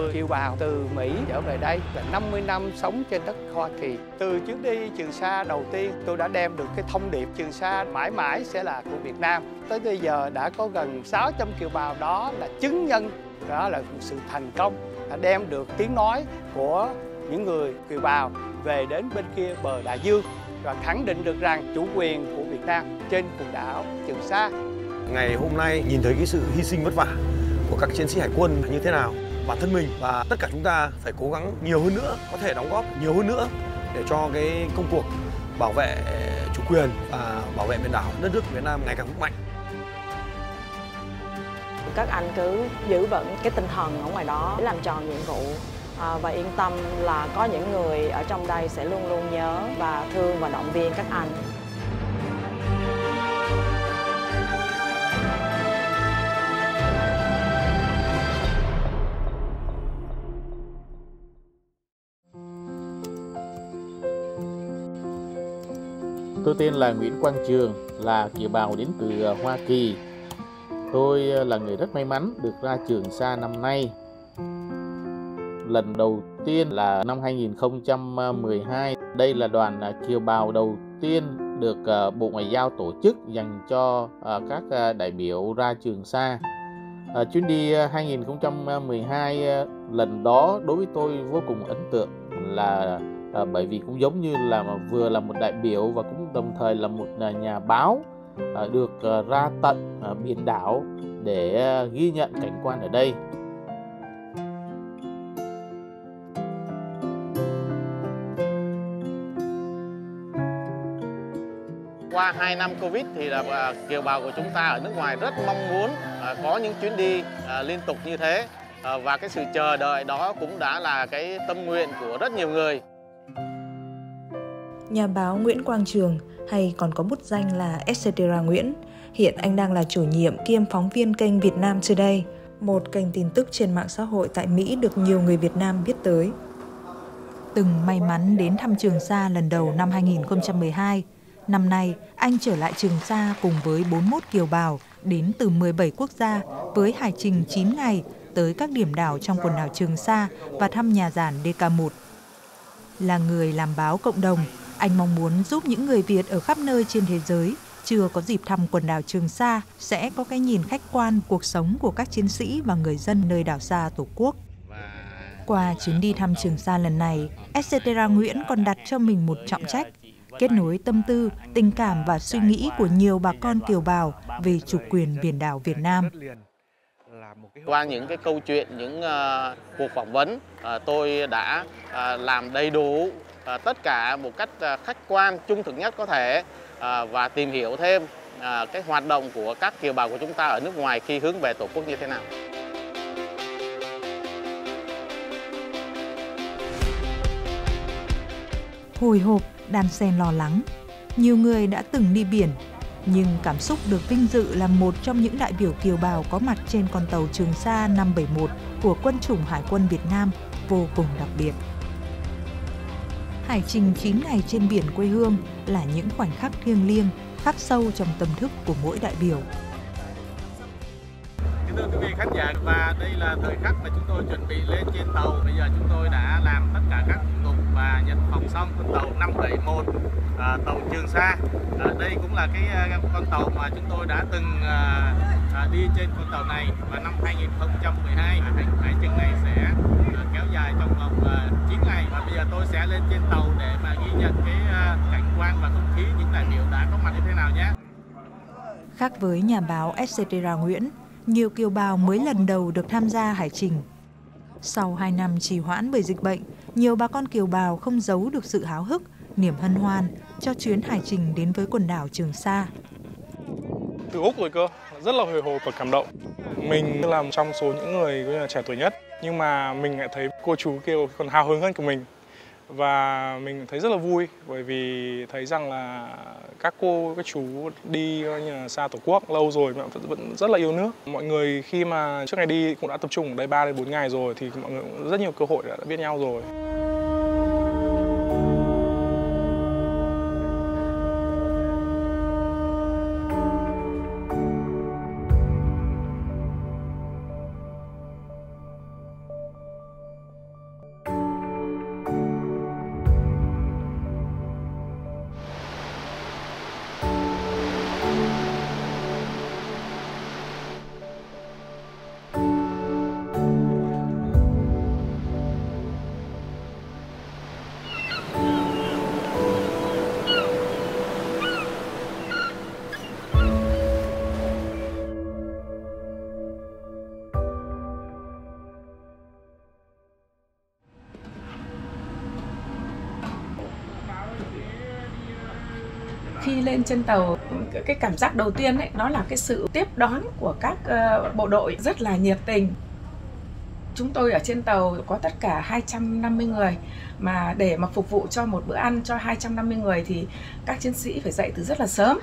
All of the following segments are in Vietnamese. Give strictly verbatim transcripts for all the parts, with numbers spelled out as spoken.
người kiều bào từ Mỹ trở về đây là năm mươi năm sống trên đất Hoa Kỳ. Từ chuyến đi Trường Sa đầu tiên, tôi đã đem được cái thông điệp Trường Sa mãi mãi sẽ là của Việt Nam. Tới bây giờ đã có gần sáu trăm kiều bào, đó là chứng nhân, đó là một sự thành công, đã đem được tiếng nói của những người kiều bào về đến bên kia bờ đại dương và khẳng định được rằng chủ quyền của Việt Nam trên quần đảo Trường Sa. Ngày hôm nay nhìn thấy cái sự hy sinh vất vả của các chiến sĩ hải quân như thế nào, bản thân mình và tất cả chúng ta phải cố gắng nhiều hơn nữa, có thể đóng góp nhiều hơn nữa để cho cái công cuộc bảo vệ chủ quyền và bảo vệ biển đảo đất nước Việt Nam ngày càng vững mạnh. Các anh cứ giữ vững cái tinh thần ở ngoài đó để làm tròn nhiệm vụ à, và yên tâm là có những người ở trong đây sẽ luôn luôn nhớ và thương và động viên các anh. Tôi tên là Nguyễn Quang Trường, là kiều bào đến từ Hoa Kỳ. Tôi là người rất may mắn được ra Trường Sa năm nay. Lần đầu tiên là năm hai nghìn không trăm mười hai. Đây là đoàn kiều bào đầu tiên được Bộ Ngoại giao tổ chức dành cho các đại biểu ra Trường Sa. Chuyến đi hai nghìn không trăm mười hai lần đó đối với tôi vô cùng ấn tượng, là À, bởi vì cũng giống như là vừa là một đại biểu và cũng đồng thời là một nhà báo à, được à, ra tận à, biển đảo để à, ghi nhận cảnh quan ở đây. Qua hai năm Covid thì là à, kiều bào của chúng ta ở nước ngoài rất mong muốn à, có những chuyến đi à, liên tục như thế, à, và cái sự chờ đợi đó cũng đã là cái tâm nguyện của rất nhiều người. Nhà báo Nguyễn Quang Trường, hay còn có bút danh là et cetera Nguyễn, hiện anh đang là chủ nhiệm kiêm phóng viên kênh Việt Nam Today, một kênh tin tức trên mạng xã hội tại Mỹ được nhiều người Việt Nam biết tới. Từng may mắn đến thăm Trường Sa lần đầu năm hai nghìn không trăm mười hai, năm nay anh trở lại Trường Sa cùng với bốn mươi mốt kiều bào đến từ mười bảy quốc gia với hành trình chín ngày tới các điểm đảo trong quần đảo Trường Sa và thăm nhà giản đê ca một. Là người làm báo cộng đồng, anh mong muốn giúp những người Việt ở khắp nơi trên thế giới chưa có dịp thăm quần đảo Trường Sa sẽ có cái nhìn khách quan cuộc sống của các chiến sĩ và người dân nơi đảo xa Tổ quốc. Qua chuyến đi thăm Trường Sa lần này, et cetera Nguyễn còn đặt cho mình một trọng trách, kết nối tâm tư, tình cảm và suy nghĩ của nhiều bà con kiều bào về chủ quyền biển đảo Việt Nam. Qua những cái câu chuyện, những uh, cuộc phỏng vấn, uh, tôi đã uh, làm đầy đủ uh, tất cả một cách uh, khách quan, trung thực nhất có thể, uh, và tìm hiểu thêm uh, cái hoạt động của các kiều bào của chúng ta ở nước ngoài khi hướng về Tổ quốc như thế nào. Hồi hộp, đan xen lo lắng. Nhiều người đã từng đi biển, nhưng cảm xúc được vinh dự là một trong những đại biểu kiều bào có mặt trên con tàu Trường Sa năm bảy mốt của Quân chủng Hải quân Việt Nam vô cùng đặc biệt. Hải trình chín ngày trên biển quê hương là những khoảnh khắc thiêng liêng, khắc sâu trong tâm thức của mỗi đại biểu. Kính thưa quý vị khán giả, và đây là thời khắc mà chúng tôi chuẩn bị lên trên tàu. Bây giờ chúng tôi đã làm tất cả các thủ tục và nhận phòng xong con tàu năm bảy mốt, à, tàu Trường Sa. À, đây cũng là cái con tàu mà chúng tôi đã từng à, à, đi trên con tàu này, và năm hai nghìn không trăm mười hai hành hải trình này sẽ à, kéo dài trong vòng à, chín ngày. Và bây giờ tôi sẽ lên trên tàu để mà ghi nhận cái à, cảnh quan và không khí những đại biểu đã có mặt như thế nào nhé. Khác với nhà báo et cetera Nguyễn, nhiều kiều bào mới lần đầu được tham gia hải trình. Sau hai năm trì hoãn bởi dịch bệnh, nhiều bà con kiều bào không giấu được sự háo hức, niềm hân hoan cho chuyến hải trình đến với quần đảo Trường Sa. Từ Úc rồi cơ, rất là hồi hộp và cảm động. Mình làm trong số những người trẻ tuổi nhất, nhưng mà mình lại thấy cô chú kia còn hào hứng hơn của mình. Và mình thấy rất là vui bởi vì thấy rằng là các cô, các chú đi như là xa Tổ quốc lâu rồi mà vẫn rất là yêu nước. Mọi người khi mà trước ngày đi cũng đã tập trung ở đây ba đến bốn ngày rồi thì mọi người cũng rất nhiều cơ hội đã biết nhau rồi. Khi lên trên tàu, cái cảm giác đầu tiên ấy, nó là cái sự tiếp đón của các uh, bộ đội rất là nhiệt tình. Chúng tôi ở trên tàu có tất cả hai trăm năm mươi người, mà để mà phục vụ cho một bữa ăn cho hai trăm năm mươi người thì các chiến sĩ phải dậy từ rất là sớm.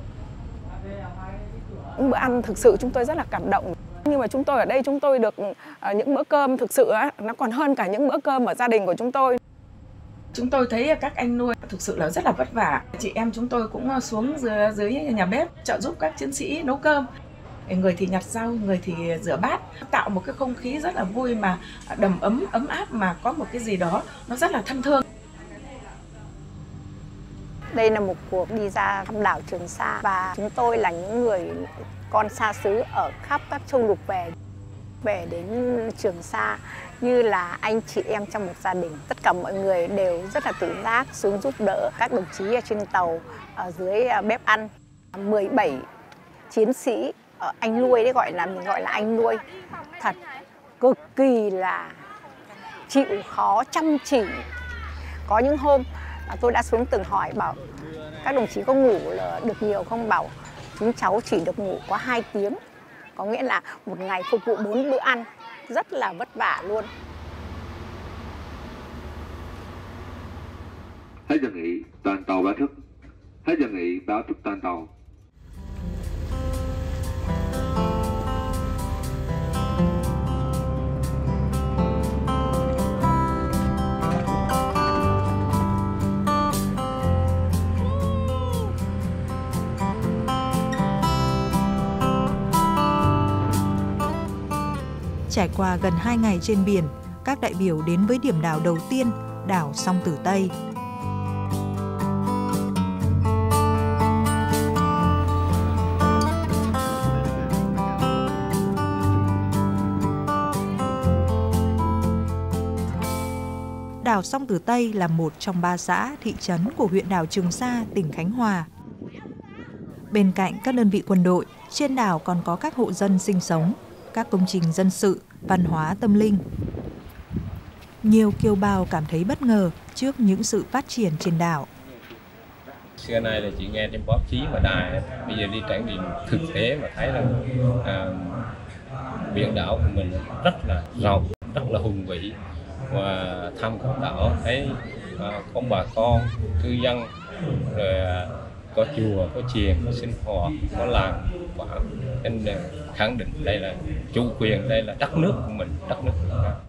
Những bữa ăn thực sự chúng tôi rất là cảm động. Nhưng mà chúng tôi ở đây chúng tôi được uh, những bữa cơm thực sự á, nó còn hơn cả những bữa cơm ở gia đình của chúng tôi. Chúng tôi thấy các anh nuôi thực sự là rất là vất vả. Chị em chúng tôi cũng xuống dưới, dưới nhà bếp trợ giúp các chiến sĩ nấu cơm. Người thì nhặt rau, người thì rửa bát, tạo một cái không khí rất là vui mà đầm ấm, ấm áp, mà có một cái gì đó nó rất là thân thương. Đây là một cuộc đi ra thăm đảo Trường Sa và chúng tôi là những người con xa xứ ở khắp các châu lục về về đến Trường Sa như là anh chị em trong một gia đình. Tất cả mọi người đều rất là tự giác xuống giúp đỡ các đồng chí ở trên tàu, ở dưới bếp ăn. mười bảy chiến sĩ anh nuôi đấy, gọi là mình gọi là anh nuôi, thật cực kỳ là chịu khó, chăm chỉ. Có những hôm tôi đã xuống từng hỏi bảo các đồng chí có ngủ được nhiều không, bảo chúng cháu chỉ được ngủ có hai tiếng, có nghĩa là một ngày phục vụ bốn bữa ăn, rất là vất vả luôn. Hết giờ nghỉ, toàn tàu báo thức. Hết giờ nghỉ, báo thức toàn tàu. Trải qua gần hai ngày trên biển, các đại biểu đến với điểm đảo đầu tiên, đảo Song Tử Tây. Đảo Song Tử Tây là một trong ba xã, thị trấn của huyện đảo Trường Sa, tỉnh Khánh Hòa. Bên cạnh các đơn vị quân đội, trên đảo còn có các hộ dân sinh sống, các công trình dân sự, văn hóa tâm linh. Nhiều kiều bào cảm thấy bất ngờ trước những sự phát triển trên đảo. Xưa nay là chỉ nghe trên báo chí và đài, bây giờ đi trải nghiệm thực tế mà thấy là à, biển đảo của mình rất là rộng, rất là hùng vĩ, và thăm các đảo thấy à, có bà con, cư dân, rồi à, có chùa, có chiền, có sinh hoạt, có làng bản, nên khẳng định đây là chủ quyền, đây là đất nước của mình, đất nước của chúng ta.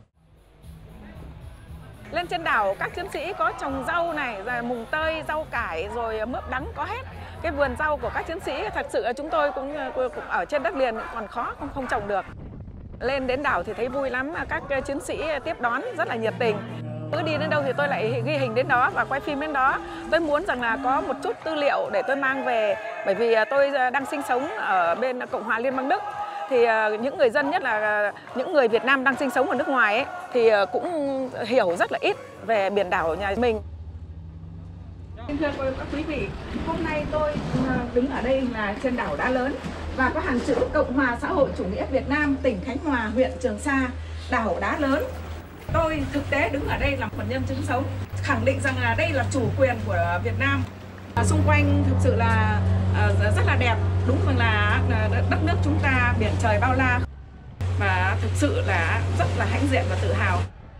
Lên trên đảo các chiến sĩ có trồng rau này, rồi mùng tơi, rau cải, rồi mướp đắng có hết. Cái vườn rau của các chiến sĩ thật sự chúng tôi cũng, cũng ở trên đất liền còn khó, không, không trồng được. Lên đến đảo thì thấy vui lắm, các chiến sĩ tiếp đón rất là nhiệt tình. Cứ đi đến đâu thì tôi lại ghi hình đến đó và quay phim đến đó. Tôi muốn rằng là có một chút tư liệu để tôi mang về, bởi vì tôi đang sinh sống ở bên Cộng hòa Liên bang Đức. Thì những người dân, nhất là những người Việt Nam đang sinh sống ở nước ngoài ấy, thì cũng hiểu rất là ít về biển đảo nhà mình. Xin thưa các quý vị, hôm nay tôi đứng ở đây là trên đảo Đá Lớn và có hàng chữ Cộng hòa xã hội chủ nghĩa Việt Nam, tỉnh Khánh Hòa, huyện Trường Sa, đảo Đá Lớn. Tôi thực tế đứng ở đây làm một nhân chứng sống, khẳng định rằng là đây là chủ quyền của Việt Nam. Xung quanh thực sự là rất là đẹp, đúng rằng là đất nước chúng ta biển trời bao la và thực sự là rất là hãnh diện và tự hào.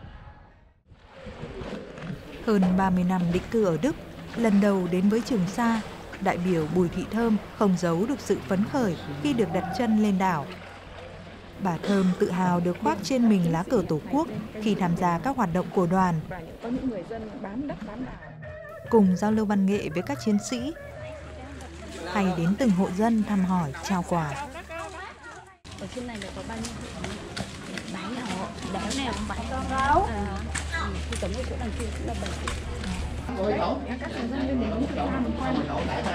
Hơn ba mươi năm định cư ở Đức, lần đầu đến với Trường Sa, đại biểu Bùi Thị Thơm không giấu được sự phấn khởi khi được đặt chân lên đảo. Bà Thơm tự hào được khoác trên mình lá cờ Tổ quốc khi tham gia các hoạt động của đoàn. Có những người dân bám đất bám đảo. Cùng giao lưu văn nghệ với các chiến sĩ, hay đến từng hộ dân thăm hỏi, trao quà. Ở trên này là có bao nhiêu bảy hộ, đảo này cũng bảy con gấu. À, thì tổng số đằng kia cũng là bảy. Các hộ dân lên đến Việt Nam mình quan.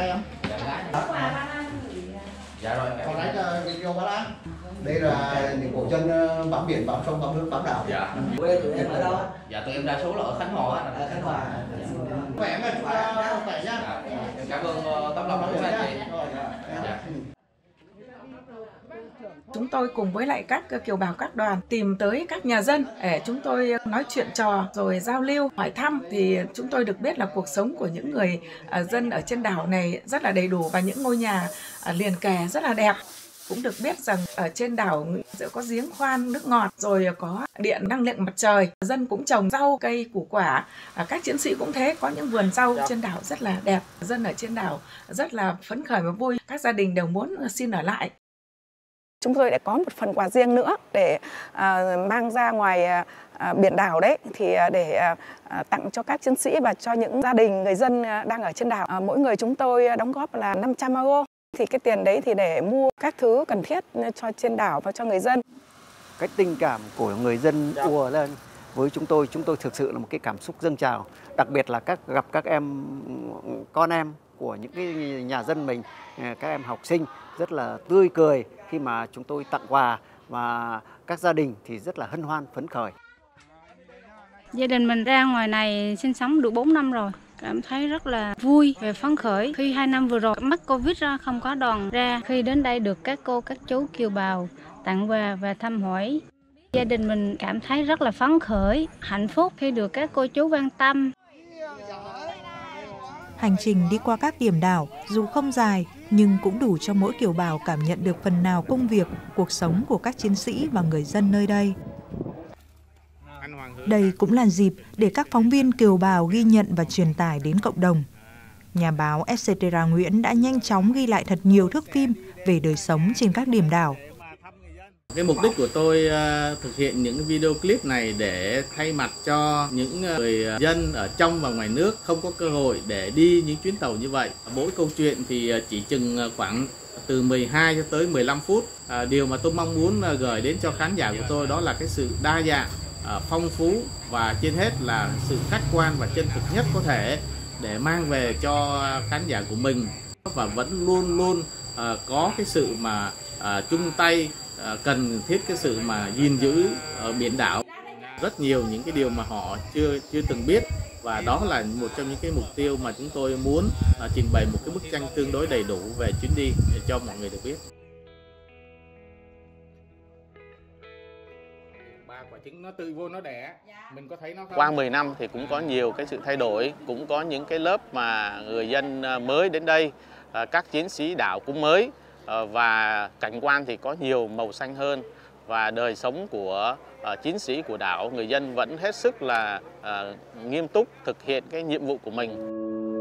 Dạ rồi, con lấy cho video bác Lan. Đây là những hộ dân bám biển, bám sông, bám nước, bám đảo. Dạ. Quê tụi em ở đâu? Dạ, tụi em đa số là ở Khánh Hòa. Ở Khánh Hòa. Khỏe mà, chúng ta khỏe nhá. Em cảm ơn tấm lòng của anh chị. Dạ. Chúng tôi cùng với lại các kiều bào các đoàn tìm tới các nhà dân để chúng tôi nói chuyện trò rồi giao lưu, hỏi thăm. Thì chúng tôi được biết là cuộc sống của những người dân ở trên đảo này rất là đầy đủ và những ngôi nhà liền kề rất là đẹp. Cũng được biết rằng ở trên đảo sẽ có giếng khoan nước ngọt, rồi có điện năng lượng mặt trời. Dân cũng trồng rau, cây, củ quả. Các chiến sĩ cũng thế, có những vườn rau trên đảo rất là đẹp. Dân ở trên đảo rất là phấn khởi và vui. Các gia đình đều muốn xin ở lại. Chúng tôi đã có một phần quà riêng nữa để à, mang ra ngoài à, biển đảo đấy, thì à, để à, tặng cho các chiến sĩ và cho những gia đình người dân đang ở trên đảo. À, mỗi người chúng tôi đóng góp là năm trăm euro. Thì cái tiền đấy thì để mua các thứ cần thiết cho trên đảo và cho người dân. Cái tình cảm của người dân ùa lên với chúng tôi, chúng tôi thực sự là một cái cảm xúc dâng trào. Đặc biệt là các gặp các em, con em của những cái nhà dân mình, các em học sinh rất là tươi cười khi mà chúng tôi tặng quà, và các gia đình thì rất là hân hoan phấn khởi. Gia đình mình ra ngoài này sinh sống được bốn năm rồi. Cảm thấy rất là vui và phấn khởi khi hai năm vừa rồi mắc Covid ra không có đoàn ra. Khi đến đây được các cô, các chú kiều bào tặng quà và thăm hỏi. Gia đình mình cảm thấy rất là phấn khởi, hạnh phúc khi được các cô chú quan tâm. Hành trình đi qua các điểm đảo dù không dài nhưng cũng đủ cho mỗi kiều bào cảm nhận được phần nào công việc, cuộc sống của các chiến sĩ và người dân nơi đây. Đây cũng là dịp để các phóng viên kiều bào ghi nhận và truyền tải đến cộng đồng. Nhà báo et xê tê rờ Nguyễn đã nhanh chóng ghi lại thật nhiều thước phim về đời sống trên các điểm đảo. Cái mục đích của tôi uh, thực hiện những video clip này để thay mặt cho những người dân ở trong và ngoài nước không có cơ hội để đi những chuyến tàu như vậy. Mỗi câu chuyện thì chỉ chừng khoảng từ mười hai cho tới mười lăm phút. Uh, điều mà tôi mong muốn uh, gửi đến cho khán giả của tôi đó là cái sự đa dạng, uh, phong phú và trên hết là sự khách quan và chân thực nhất có thể để mang về cho khán giả của mình, và vẫn luôn luôn uh, có cái sự mà uh, chung tay, uh, cần thiết cái sự mà gìn giữ ở biển đảo. Rất nhiều những cái điều mà họ chưa chưa từng biết, và đó là một trong những cái mục tiêu mà chúng tôi muốn uh, trình bày một cái bức tranh tương đối đầy đủ về chuyến đi để cho mọi người được biết. Quả trứng nó tự vô nó đẻ. Mình có thấy nó không? Qua mười năm thì cũng có nhiều cái sự thay đổi, cũng có những cái lớp mà người dân mới đến đây, các chiến sĩ đảo cũng mới, và cảnh quan thì có nhiều màu xanh hơn, và đời sống của chiến sĩ của đảo, người dân vẫn hết sức là nghiêm túc thực hiện cái nhiệm vụ của mình.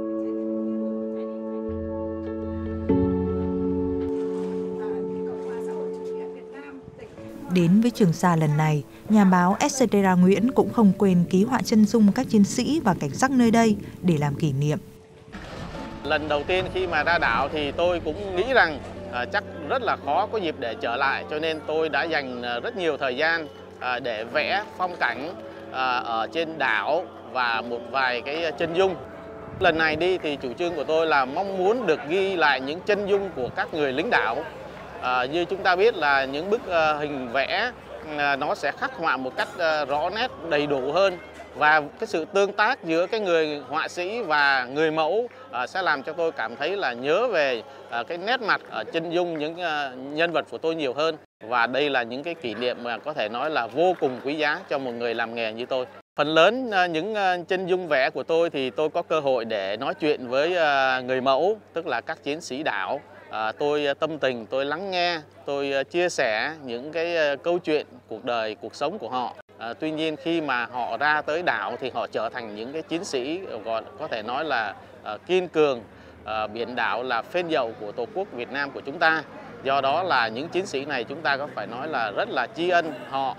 Đến với Trường Sa lần này, nhà báo et xê tê rờ Nguyễn cũng không quên ký họa chân dung các chiến sĩ và cảnh sắc nơi đây để làm kỷ niệm. Lần đầu tiên khi mà ra đảo thì tôi cũng nghĩ rằng à, chắc rất là khó có dịp để trở lại, cho nên tôi đã dành rất nhiều thời gian à, để vẽ phong cảnh à, ở trên đảo và một vài cái chân dung. Lần này đi thì chủ trương của tôi là mong muốn được ghi lại những chân dung của các người lính đảo. À, như chúng ta biết là những bức uh, hình vẽ uh, nó sẽ khắc họa một cách uh, rõ nét, đầy đủ hơn, và cái sự tương tác giữa cái người họa sĩ và người mẫu uh, sẽ làm cho tôi cảm thấy là nhớ về uh, cái nét mặt ở chân dung những uh, nhân vật của tôi nhiều hơn, và đây là những cái kỷ niệm mà có thể nói là vô cùng quý giá cho một người làm nghề như tôi. Phần lớn uh, những uh, chân dung vẽ của tôi thì tôi có cơ hội để nói chuyện với uh, người mẫu, tức là các chiến sĩ đảo. À, tôi tâm tình, tôi lắng nghe, tôi chia sẻ những cái câu chuyện cuộc đời, cuộc sống của họ. À, tuy nhiên khi mà họ ra tới đảo thì họ trở thành những cái chiến sĩ gọi có thể nói là à, kiên cường. À, biển đảo là phên dậu của Tổ quốc Việt Nam của chúng ta. Do đó là những chiến sĩ này chúng ta có phải nói là rất là tri ân họ.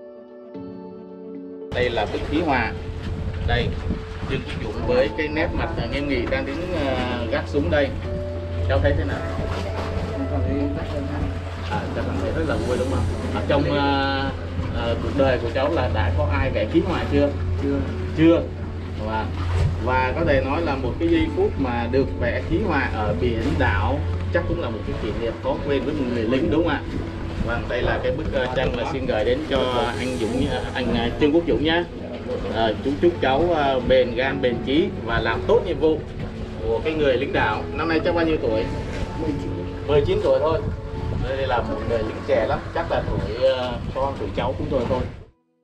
Đây là bức ký họa. Đây, Trương Quốc Dũng với cái nét mặt nghiêm nghị đang đứng uh, gác súng đây. Cháu thấy thế nào? À, cháu cảm thấy rất là vui đúng không? Ở trong uh, uh, cuộc đời của cháu là đã có ai vẽ ký họa chưa? Chưa. Chưa. Và và có thể nói là một cái giây phút mà được vẽ ký họa ở biển đảo chắc cũng là một cái kỷ niệm khó quên với một người lính đúng không ạ? Vâng, đây là cái bức uh, tranh là xin gửi đến cho anh Dũng, anh Trương Quốc Dũng nhé. À, chúng chúc cháu uh, bền gan, bền chí và làm tốt nhiệm vụ của cái người lính đảo. Năm nay cháu bao nhiêu tuổi? mười chín tuổi thôi. Đây là một người lính trẻ lắm, chắc là tuổi con tuổi cháu chúng tôi thôi.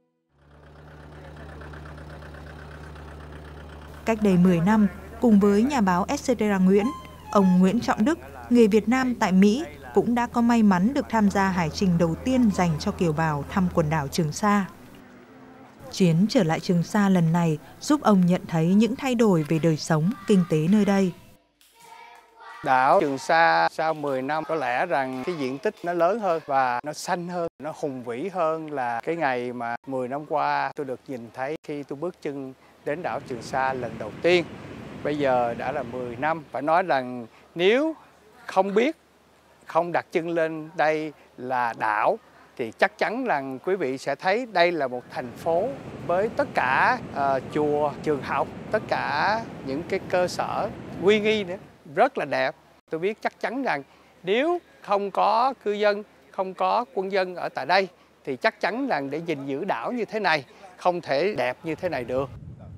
Cách đây mười năm, cùng với nhà báo Etcetera Nguyễn, ông Nguyễn Trọng Đức, người Việt Nam tại Mỹ, cũng đã có may mắn được tham gia hải trình đầu tiên dành cho kiều bào thăm quần đảo Trường Sa. Chuyến trở lại Trường Sa lần này giúp ông nhận thấy những thay đổi về đời sống, kinh tế nơi đây. Đảo Trường Sa sau mười năm có lẽ rằng cái diện tích nó lớn hơn và nó xanh hơn, nó hùng vĩ hơn là cái ngày mà mười năm qua tôi được nhìn thấy khi tôi bước chân đến đảo Trường Sa lần đầu tiên. Bây giờ đã là mười năm, phải nói rằng nếu không biết, không đặt chân lên đây là đảo thì chắc chắn rằng quý vị sẽ thấy đây là một thành phố với tất cả uh, chùa, trường học, tất cả những cái cơ sở uy nghi nữa, rất là đẹp. Tôi biết chắc chắn rằng nếu không có cư dân, không có quân dân ở tại đây thì chắc chắn rằng để gìn giữ đảo như thế này không thể đẹp như thế này được.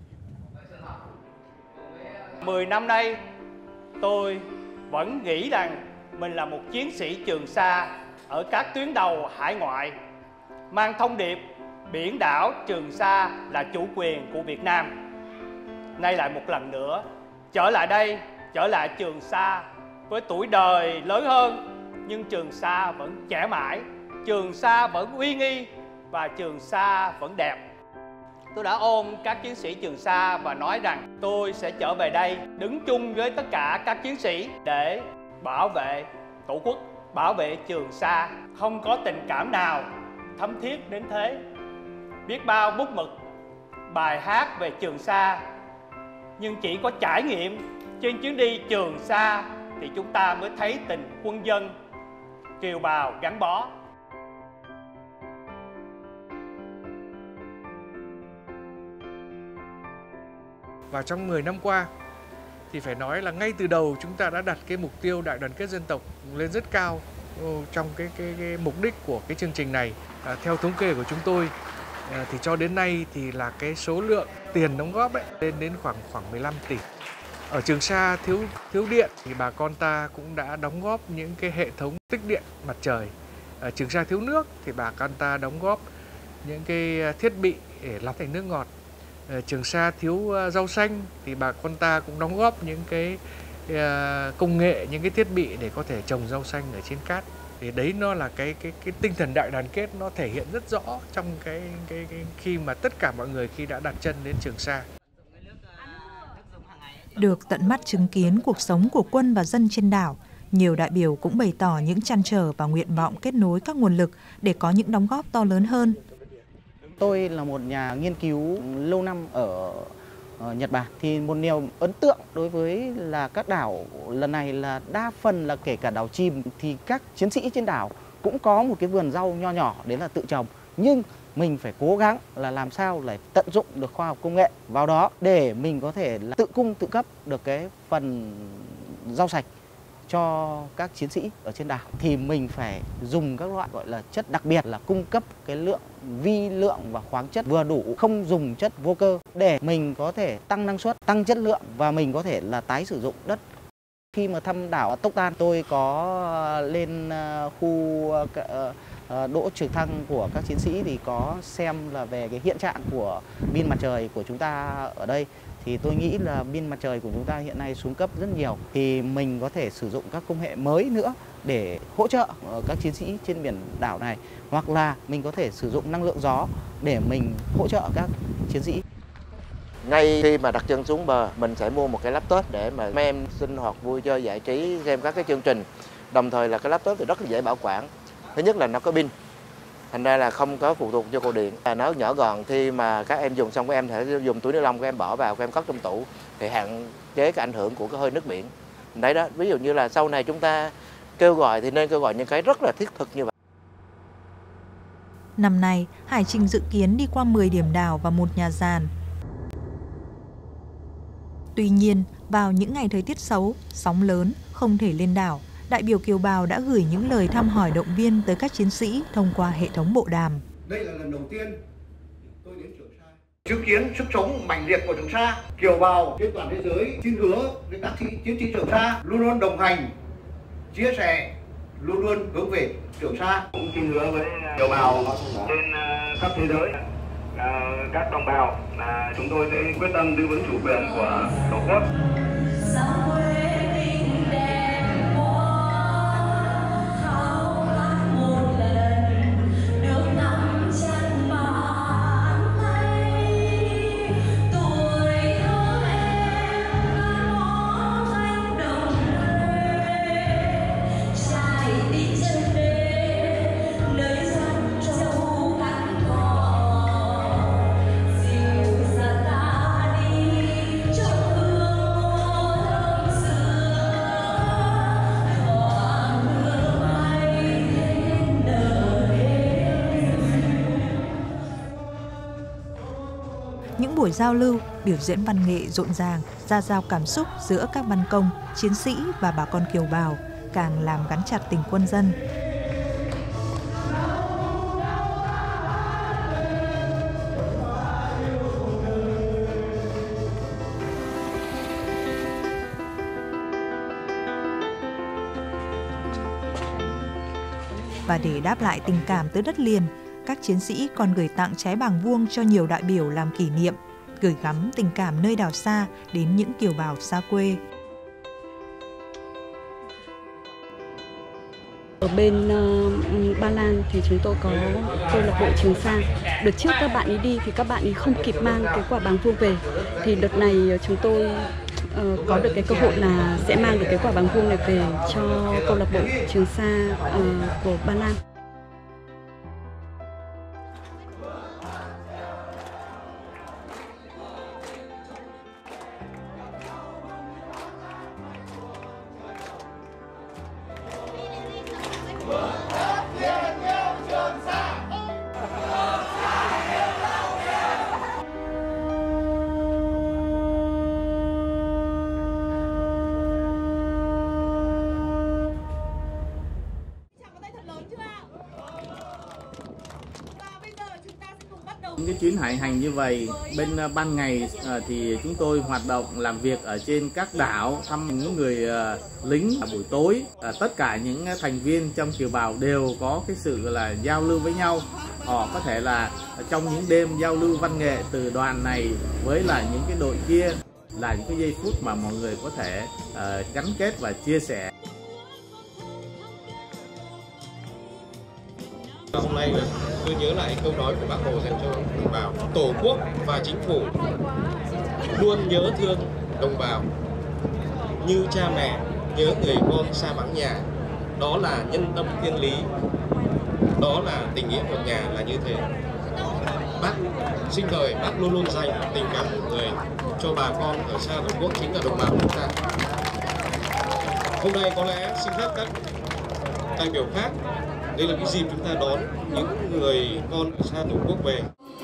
mười năm nay tôi vẫn nghĩ rằng mình là một chiến sĩ Trường Sa ở các tuyến đầu hải ngoại, mang thông điệp biển đảo Trường Sa là chủ quyền của Việt Nam. Nay lại một lần nữa trở lại đây, trở lại Trường Sa với tuổi đời lớn hơn, nhưng Trường Sa vẫn trẻ mãi, Trường Sa vẫn uy nghi và Trường Sa vẫn đẹp. Tôi đã ôm các chiến sĩ Trường Sa và nói rằng tôi sẽ trở về đây đứng chung với tất cả các chiến sĩ để bảo vệ Tổ quốc, bảo vệ Trường Sa. Không có tình cảm nào thấm thiết đến thế. Biết bao bút mực, bài hát về Trường Sa, nhưng chỉ có trải nghiệm trên chuyến đi Trường Sa thì chúng ta mới thấy tình quân dân, kiều bào gắn bó. Và trong mười năm qua thì phải nói là ngay từ đầu chúng ta đã đặt cái mục tiêu đại đoàn kết dân tộc lên rất cao trong cái, cái, cái mục đích của cái chương trình này. À, theo thống kê của chúng tôi à, thì cho đến nay thì là cái số lượng tiền đóng góp ấy, lên đến khoảng khoảng mười lăm tỷ. Ở Trường Sa thiếu thiếu điện thì bà con ta cũng đã đóng góp những cái hệ thống tích điện mặt trời. Ở Trường Sa thiếu nước thì bà con ta đóng góp những cái thiết bị để lọc thành nước ngọt. Ở Trường Sa thiếu rau xanh thì bà con ta cũng đóng góp những cái công nghệ, những cái thiết bị để có thể trồng rau xanh ở trên cát. Thì đấy nó là cái cái cái tinh thần đại đoàn kết, nó thể hiện rất rõ trong cái cái, cái khi mà tất cả mọi người khi đã đặt chân đến Trường Sa. Được tận mắt chứng kiến cuộc sống của quân và dân trên đảo, nhiều đại biểu cũng bày tỏ những trăn trở và nguyện vọng kết nối các nguồn lực để có những đóng góp to lớn hơn. Tôi là một nhà nghiên cứu lâu năm ở, ở Nhật Bản, thì một điều ấn tượng đối với là các đảo lần này là đa phần là kể cả đảo chìm thì các chiến sĩ trên đảo cũng có một cái vườn rau nho nhỏ đấy là tự trồng, nhưng mình phải cố gắng là làm sao để tận dụng được khoa học công nghệ vào đó để mình có thể là tự cung tự cấp được cái phần rau sạch cho các chiến sĩ ở trên đảo. Thì mình phải dùng các loại gọi là chất đặc biệt là cung cấp cái lượng vi lượng và khoáng chất vừa đủ, không dùng chất vô cơ để mình có thể tăng năng suất, tăng chất lượng và mình có thể là tái sử dụng đất. Khi mà thăm đảo Tốc Tan, tôi có lên khu đỗ trực thăng của các chiến sĩ thì có xem là về cái hiện trạng của pin mặt trời của chúng ta ở đây. Thì tôi nghĩ là pin mặt trời của chúng ta hiện nay xuống cấp rất nhiều. Thì mình có thể sử dụng các công nghệ mới nữa để hỗ trợ các chiến sĩ trên biển đảo này. Hoặc là mình có thể sử dụng năng lượng gió để mình hỗ trợ các chiến sĩ. Ngay khi mà đặt chân xuống bờ, mình sẽ mua một cái laptop để mà mấy em sinh hoạt vui chơi giải trí, xem các cái chương trình. Đồng thời là cái laptop thì rất là dễ bảo quản. Thứ nhất là nó có pin, thành ra là không có phụ thuộc cho cột điện. Nó nhỏ gọn, khi mà các em dùng xong các em thể dùng túi ni lông, các em bỏ vào, các em cất trong tủ thì hạn chế cái ảnh hưởng của cái hơi nước biển. Đấy đó, ví dụ như là sau này chúng ta kêu gọi thì nên kêu gọi những cái rất là thiết thực như vậy. Năm nay, hải trình dự kiến đi qua mười điểm đảo và một nhà giàn. Tuy nhiên, vào những ngày thời tiết xấu, sóng lớn, không thể lên đảo, đại biểu kiều bào đã gửi những lời thăm hỏi động viên tới các chiến sĩ thông qua hệ thống bộ đàm. Đây là lần đầu tiên tôi đến Trường Sa, chứng kiến sức sống mạnh liệt của Trường Sa. Kiều bào trên toàn thế giới xin hứa với các chiến sĩ Trường Sa luôn luôn đồng hành, chia sẻ, luôn luôn hướng về Trường Sa. Cũng xin hứa với kiều bào trên khắp thế giới, các đồng bào là chúng tôi sẽ quyết tâm giữ vững chủ quyền của Tổ quốc. Những buổi giao lưu, biểu diễn văn nghệ rộn ràng, ra giao cảm xúc giữa các văn công, chiến sĩ và bà con kiều bào càng làm gắn chặt tình quân dân. Và để đáp lại tình cảm tới đất liền, các chiến sĩ còn gửi tặng trái bàng vuông cho nhiều đại biểu làm kỷ niệm, gửi gắm tình cảm nơi đảo xa đến những kiều bào xa quê. Ở bên uh, Ba Lan thì chúng tôi có câu lạc bộ Trường Sa. Đợt trước các bạn ấy đi thì các bạn ấy không kịp mang cái quả bàng vuông về. Thì đợt này chúng tôi uh, có được cái cơ hội là sẽ mang được cái quả bàng vuông này về cho câu lạc bộ Trường Sa uh, của Ba Lan. Cái chuyến hải hành như vậy, bên ban ngày thì chúng tôi hoạt động làm việc ở trên các đảo, thăm những người lính buổi tối. Tất cả những thành viên trong kiều bào đều có cái sự là giao lưu với nhau. Họ có thể là trong những đêm giao lưu văn nghệ từ đoàn này với là những cái đội kia, là những cái giây phút mà mọi người có thể uh, gắn kết và chia sẻ. Hôm nay là tôi nhớ lại câu nói của Bác Hồ dành cho đồng bào: Tổ quốc và chính phủ luôn nhớ thương đồng bào như cha mẹ nhớ người con xa vắng nhà. Đó là nhân tâm thiên lý, đó là tình nghĩa một nhà là như thế. Bác sinh thời bác luôn luôn dành tình cảm của người cho bà con ở xa Tổ quốc, chính là đồng bào chúng ta. Hôm nay có lẽ xin phép các đại biểu khác, đây là cái dịp chúng ta đón những người con ở xa Tổ quốc về.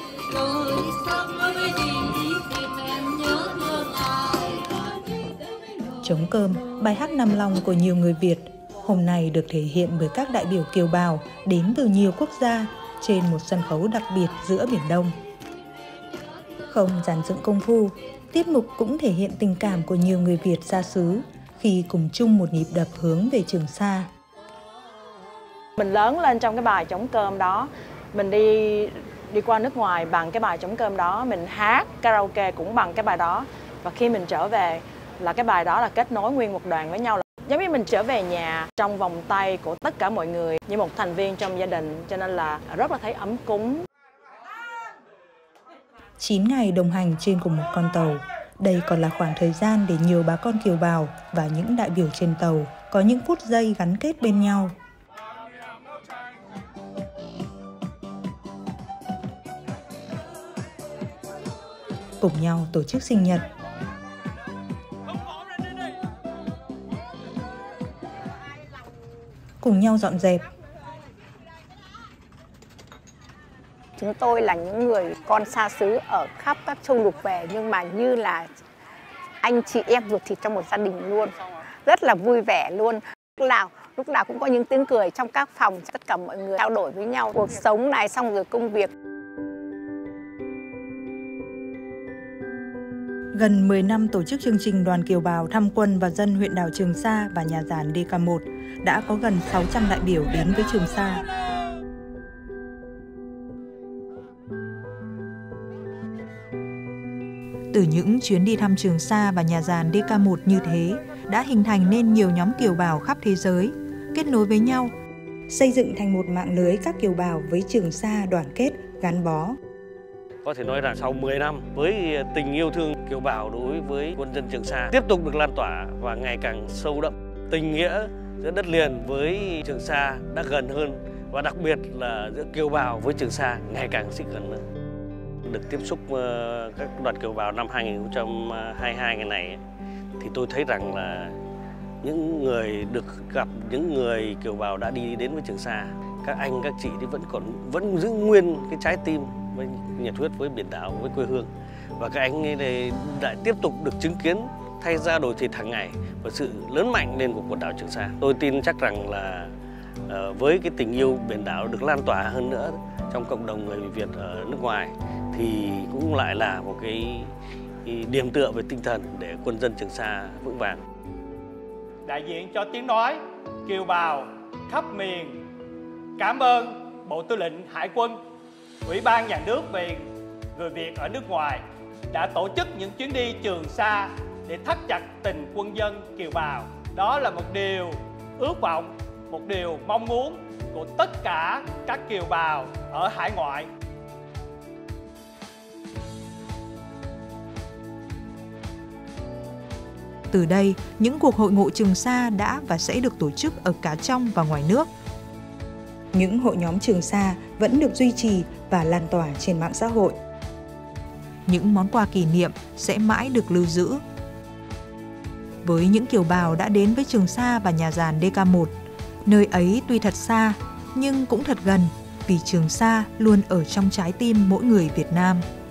Trống cơm, bài hát nằm lòng của nhiều người Việt, hôm nay được thể hiện bởi các đại biểu kiều bào đến từ nhiều quốc gia trên một sân khấu đặc biệt giữa Biển Đông. Không dàn dựng công phu, tiết mục cũng thể hiện tình cảm của nhiều người Việt xa xứ khi cùng chung một nhịp đập hướng về Trường Sa. Mình lớn lên trong cái bài Trống cơm đó, mình đi đi qua nước ngoài bằng cái bài Trống cơm đó, mình hát karaoke cũng bằng cái bài đó. Và khi mình trở về là cái bài đó là kết nối nguyên một đoàn với nhau, là giống như mình trở về nhà trong vòng tay của tất cả mọi người như một thành viên trong gia đình, cho nên là rất là thấy ấm cúng. chín ngày đồng hành trên cùng một con tàu, đây còn là khoảng thời gian để nhiều bà con kiều bào và những đại biểu trên tàu có những phút giây gắn kết bên nhau. Cùng nhau tổ chức sinh nhật, cùng nhau dọn dẹp. Chúng tôi là những người con xa xứ ở khắp các châu lục về, nhưng mà như là anh chị em ruột thịt trong một gia đình luôn. Rất là vui vẻ luôn. Lúc nào, lúc nào cũng có những tiếng cười trong các phòng, tất cả mọi người trao đổi với nhau cuộc sống này, xong rồi công việc. Gần mười năm tổ chức chương trình đoàn kiều bào thăm quân và dân huyện đảo Trường Sa và nhà giàn đê ca một, đã có gần sáu trăm đại biểu đến với Trường Sa. Từ những chuyến đi thăm Trường Sa và nhà giàn đê ca một như thế, đã hình thành nên nhiều nhóm kiều bào khắp thế giới, kết nối với nhau, xây dựng thành một mạng lưới các kiều bào với Trường Sa đoàn kết, gắn bó. Có thể nói rằng sau mười năm với tình yêu thương kiều bào đối với quân dân Trường Sa tiếp tục được lan tỏa và ngày càng sâu đậm. Tình nghĩa giữa đất liền với Trường Sa đã gần hơn, và đặc biệt là giữa kiều bào với Trường Sa ngày càng xích gần hơn. Được tiếp xúc các đoàn kiều bào năm hai nghìn không trăm hai mươi hai ngày này thì tôi thấy rằng là những người được gặp những người kiều bào đã đi đến với Trường Sa, các anh các chị thì vẫn còn vẫn giữ nguyên cái trái tim với nhiệt huyết với biển đảo, với quê hương, và các anh ấy lại tiếp tục được chứng kiến thay ra đổi thịt hàng ngày và sự lớn mạnh lên của quần đảo Trường Sa. Tôi tin chắc rằng là uh, với cái tình yêu biển đảo được lan tỏa hơn nữa trong cộng đồng người Việt ở nước ngoài thì cũng lại là một cái, cái điểm tựa về tinh thần để quân dân Trường Sa vững vàng. Đại diện cho tiếng nói kiều bào khắp miền, cảm ơn Bộ Tư lệnh Hải quân, Ủy ban Nhà nước về người Việt ở nước ngoài đã tổ chức những chuyến đi Trường Sa để thắt chặt tình quân dân kiều bào. Đó là một điều ước vọng, một điều mong muốn của tất cả các kiều bào ở hải ngoại. Từ đây, những cuộc hội ngộ Trường Sa đã và sẽ được tổ chức ở cả trong và ngoài nước. Những hội nhóm Trường Sa vẫn được duy trì và lan tỏa trên mạng xã hội. Những món quà kỷ niệm sẽ mãi được lưu giữ. Với những kiều bào đã đến với Trường Sa và nhà giàn đê ca một, nơi ấy tuy thật xa nhưng cũng thật gần, vì Trường Sa luôn ở trong trái tim mỗi người Việt Nam.